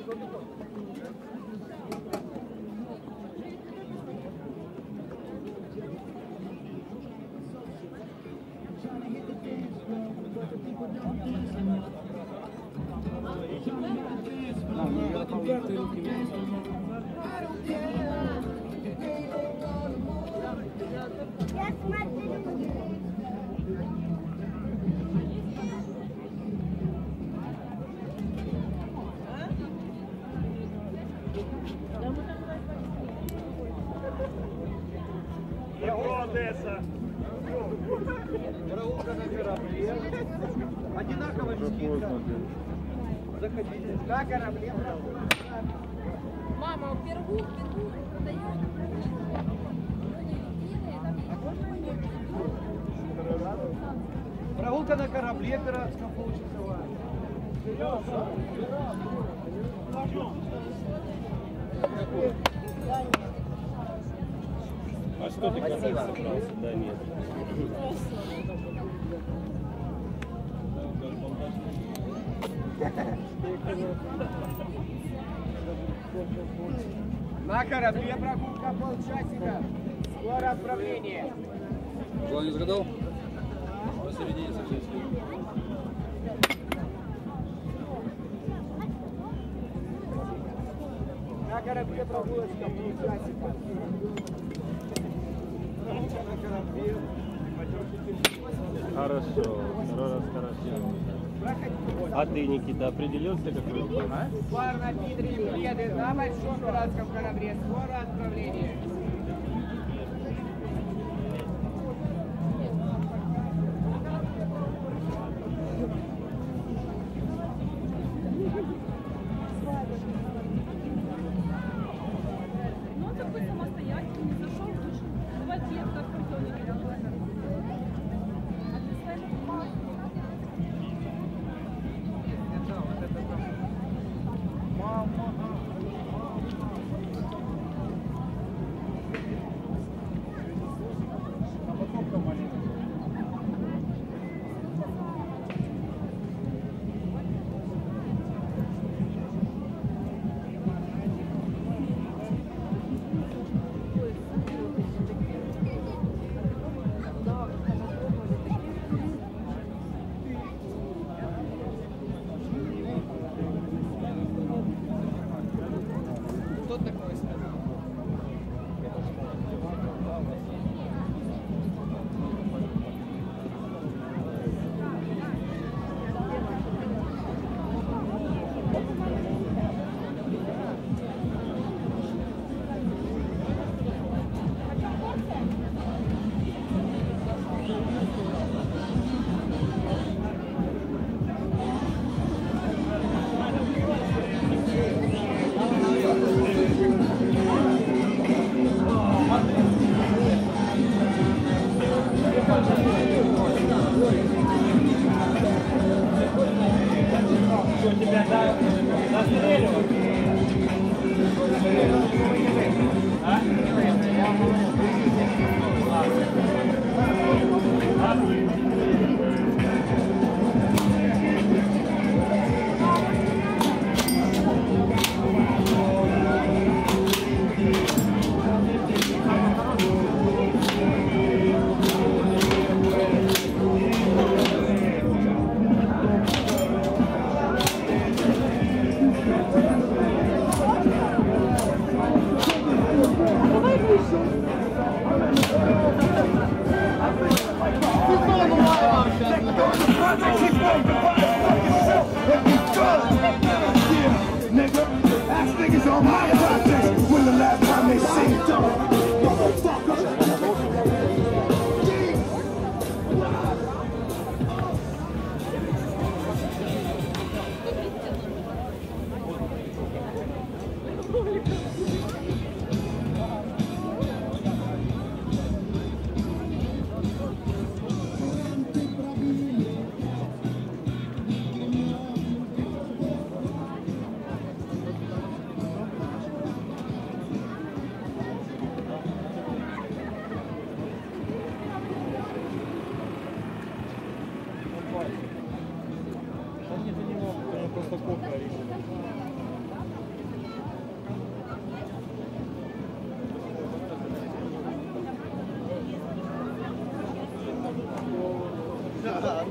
Одесса. Прогулка на корабле. Одинаково скидка. Заходите. На корабле. Мама, пергу продает. Прогулка на корабле пиратском получасовая. А что ты когда собрался? Да нет. На корабле прогулка полчасика. Скоро отправление. Желание загадал? Посередине совсем. На корабле прогулочка полчасика. Хорошо. Второй раз хорошо. А ты, Никита, определился какой? А? Пар на Питере Бреды на большом пиратском корабле. Скоро отправление. Ну, он такой самостоятельный, зашел в душ. Давайте я так картоне переговорю. А ты своими Кто такой сказал?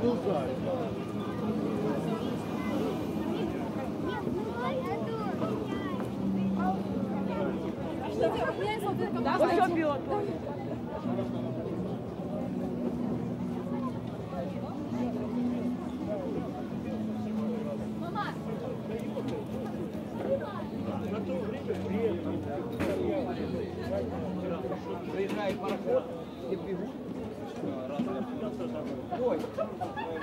Да, все бьет. Приезжает пароход и бегут. Ой.